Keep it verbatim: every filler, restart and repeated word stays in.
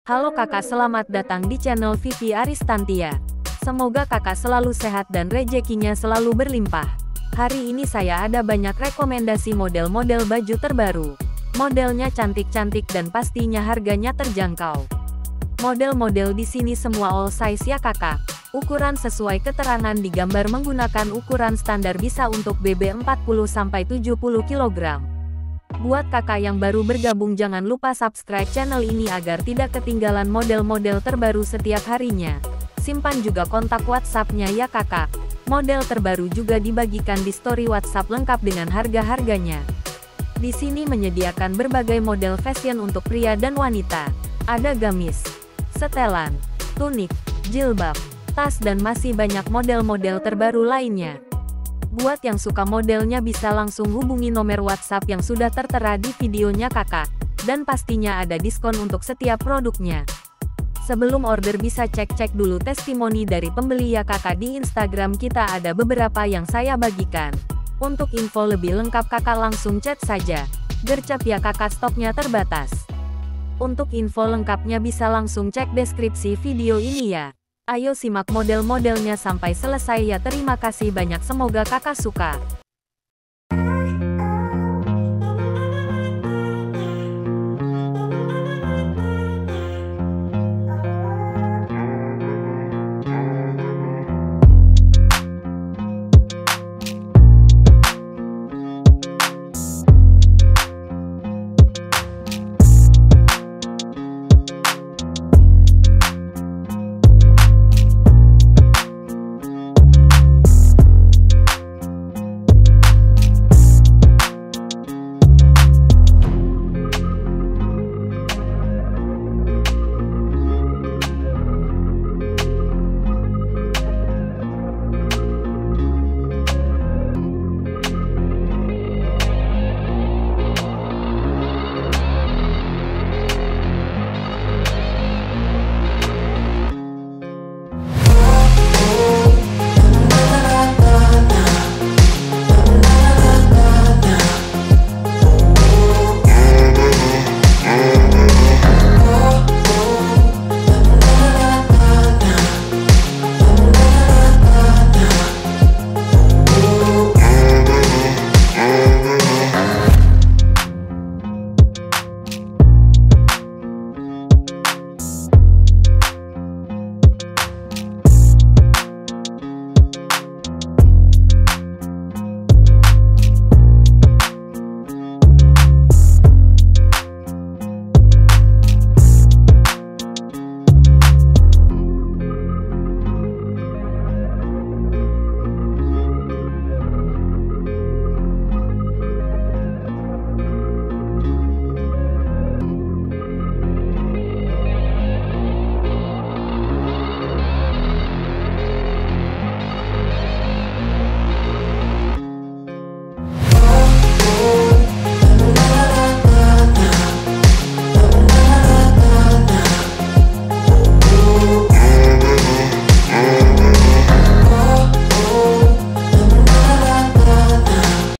Halo kakak, selamat datang di channel Vivi Aristantia. Semoga kakak selalu sehat dan rezekinya selalu berlimpah. Hari ini saya ada banyak rekomendasi model-model baju terbaru. Modelnya cantik-cantik dan pastinya harganya terjangkau. Model-model di sini semua all size ya kakak. Ukuran sesuai keterangan di gambar menggunakan ukuran standar bisa untuk B B empat puluh sampai tujuh puluh kilogram. Buat kakak yang baru bergabung jangan lupa subscribe channel ini agar tidak ketinggalan model-model terbaru setiap harinya. Simpan juga kontak WhatsApp-nya ya kakak. Model terbaru juga dibagikan di story WhatsApp lengkap dengan harga-harganya. Di sini menyediakan berbagai model fashion untuk pria dan wanita. Ada gamis, setelan, tunik, jilbab, tas dan masih banyak model-model terbaru lainnya. Buat yang suka modelnya bisa langsung hubungi nomor WhatsApp yang sudah tertera di videonya kakak. Dan pastinya ada diskon untuk setiap produknya. Sebelum order bisa cek-cek dulu testimoni dari pembeli ya kakak. Di Instagram kita ada beberapa yang saya bagikan. Untuk info lebih lengkap kakak langsung chat saja. Gercep ya kakak, stoknya terbatas. Untuk info lengkapnya bisa langsung cek deskripsi video ini ya. Ayo simak model-modelnya sampai selesai ya. Terima kasih banyak, semoga kakak suka.